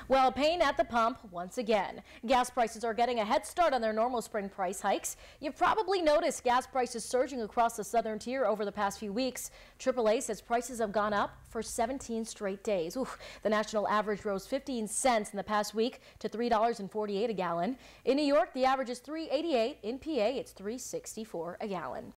Well, pain at the pump once again. Gas prices are getting a head start on their normal spring price hikes. You've probably noticed gas prices surging across the southern tier over the past few weeks. AAA says prices have gone up for 17 straight days. Oof. The national average rose 15 cents in the past week to $3.48 a gallon. In New York, the average is $3.88. In PA, it's $3.64 a gallon.